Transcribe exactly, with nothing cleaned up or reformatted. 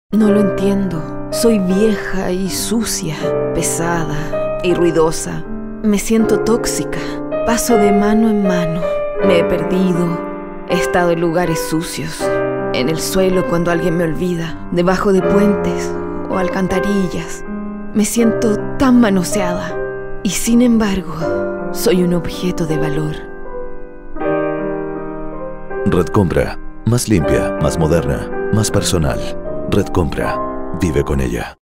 No lo entiendo. Soy vieja y sucia, pesada y ruidosa. Me siento tóxica. Paso de mano en mano. Me he perdido. He estado en lugares sucios. En el suelo cuando alguien me olvida. Debajo de puentes o alcantarillas. Me siento tan manoseada. Y sin embargo, soy un objeto de valor. Red Compra. Más limpia, más moderna, más personal. Red Compra. Vive con ella.